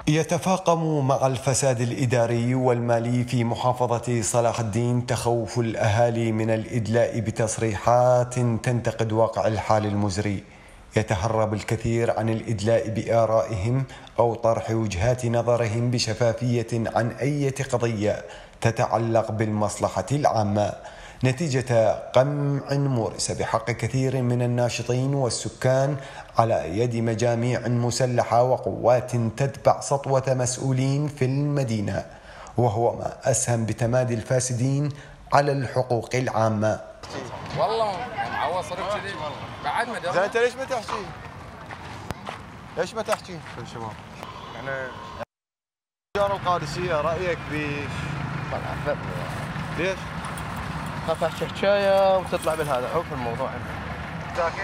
يتفاقم مع الفساد الإداري والمالي في محافظة صلاح الدين تخوف الأهالي من الإدلاء بتصريحات تنتقد واقع الحال المزري. يتهرب الكثير عن الإدلاء بآرائهم أو طرح وجهات نظرهم بشفافية عن أي قضية تتعلق بالمصلحة العامة، نتيجة قمع مورس بحق كثير من الناشطين والسكان على يد مجاميع مسلحة وقوات تتبع سطوة مسؤولين في المدينة، وهو ما أسهم بتمادي الفاسدين على الحقوق العامة. والله معوض صرف كذي بعد ما زين انت ليش ما تحكي؟ ليش ما تحكي؟ شباب يعني التجارة القادسية رأيك بيش؟ طبعا ليش؟ خاف احكي حكايه وتطلع بالهذا عوف الموضوع. ساكن؟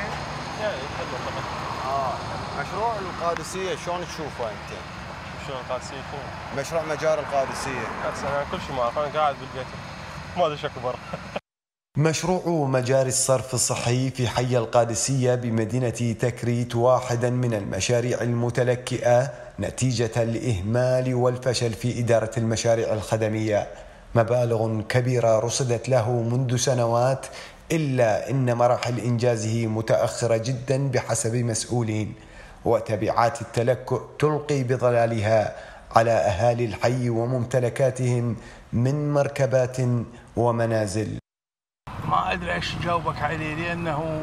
مشروع القادسية شلون تشوفه انت؟ شلون القادسية يكون؟ مشروع مجاري القادسية. انا كل شيء ما اعرف، انا قاعد بالبيت ما ادري شكو برا. مشروع مجاري الصرف الصحي في حي القادسية بمدينة تكريت واحدا من المشاريع المتلكئة نتيجة الإهمال والفشل في إدارة المشاريع الخدمية. مبالغ كبيرة رصدت له منذ سنوات، إلا إن مراحل إنجازه متأخرة جدا بحسب مسؤولين، وتبعات التلكؤ تلقي بظلالها على أهالي الحي وممتلكاتهم من مركبات ومنازل. ما أدري إيش جاوبك عليه، لأنه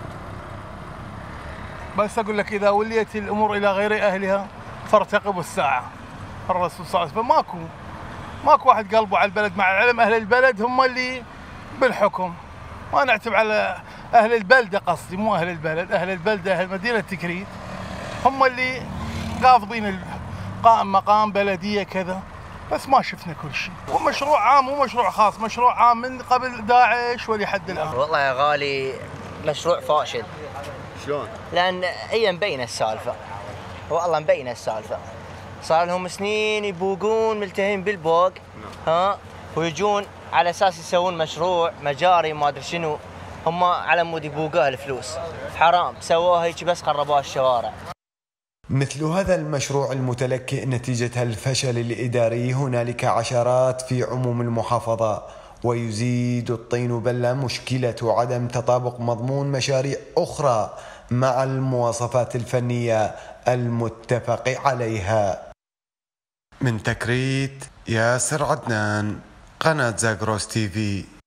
بس أقول لك إذا وليت الأمور إلى غير أهلها فارتقبوا الساعة. الرسول صلى الله عليه وسلم ماكو واحد قلبه على البلد، مع العلم أهل البلد هم اللي بالحكم. ما نعتب على أهل البلدة، قصدي مو أهل البلد، أهل البلدة أهل مدينة تكريت هم اللي قاضبين قائم مقام بلدية كذا، بس ما شفنا كل شيء. ومشروع عام مو مشروع خاص، مشروع عام من قبل داعش ولحد الآن. والله يا غالي مشروع فاشل. شلون؟ لأن هي مبينة السالفة، والله مبينة السالفة. صار لهم سنين يبوقون ملتهين بالبوق ويجون على اساس يسوون مشروع مجاري ما ادري شنو، هم على مود يبوقوها الفلوس. حرام سووها هيك بس خربوها الشوارع. مثل هذا المشروع المتلكئ نتيجة الفشل الإداري هنالك عشرات في عموم المحافظة، ويزيد الطين بلة مشكلة عدم تطابق مضمون مشاريع أخرى مع المواصفات الفنية المتفق عليها. من تكريت ياسر عدنان، قناة زاغروس تي في.